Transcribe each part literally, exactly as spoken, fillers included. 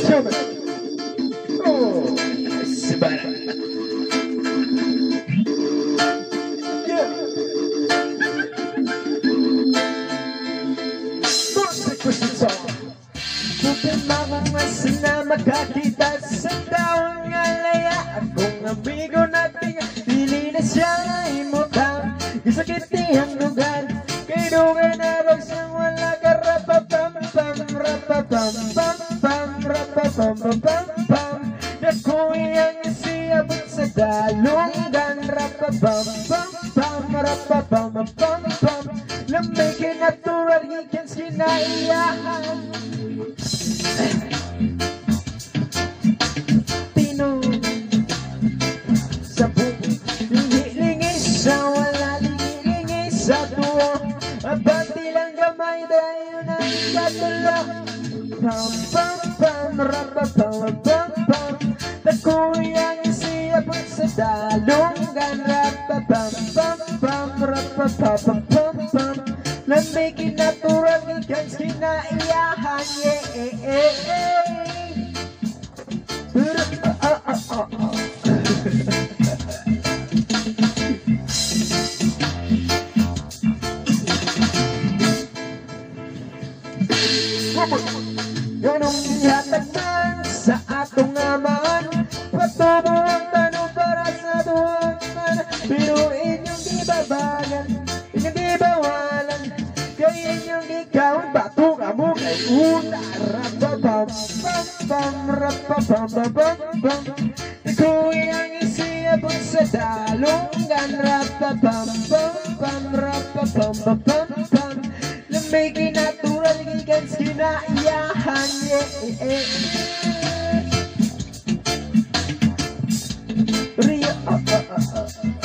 gentlemen. Oh, Sabana. Yeah. Monster Christian song. Bukan mamas na magkakita sa taong alaya. Akong amigo natin, pili na siya ay mukhang isakit niyang lugar. Kay dugan na raw siyang wala ka. Rapapam pam, rapapam pam pam, rapapam pam pam. Nakuyang isiyabot sa dalungan. Rapapam pam pam, rapapam pam pam. Lamig natural ikens kinaiyahan. Tino sa buhay, lingis sa wala, lingis sa tuwa. Abati lang gamay dahil na ikatulo. Pam pam pam, rapapam pam pam. Nakuyang isiyabot sa dalungan. Rapapam pam pam, rapapam pam pam. Lamigin natural ikans kinaiyahan. Yeah, eh, eh, eh. Pero, ah, ah, ah, ah. Ganong ihatag man sa atong aman, patubo ang tanong para sa tuwan. Pero inyong di babagan, inyong di bawalan, kaya inyong ikaw bato ka mo kay una. Rapapam pam pam, rapapam pam pam. Ikuyang isiyabot sa dalungan. Rapapam pam pam, rapapam pam pam. Lamigin natural ikens kinaiyahan. Yeah, eh, eh. Rio, ah, ah, ah, ah.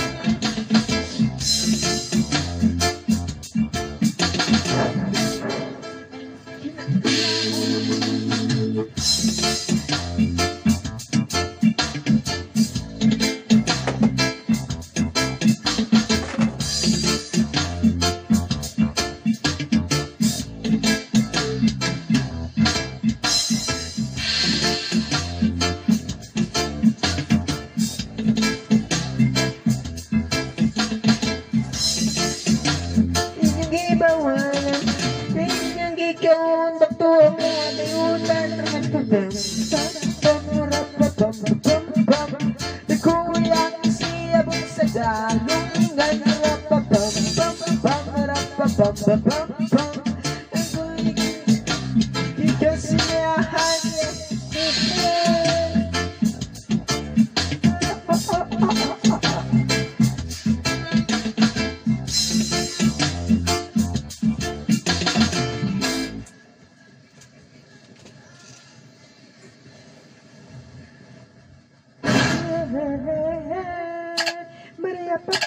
Ikaw bato ang ayunan. Rapapam rapapam pam pam. Nakuyang isiyabot sa dalungan. Rapapam pam pam, rapapam pam pam. Ikaw sinayahan. Maria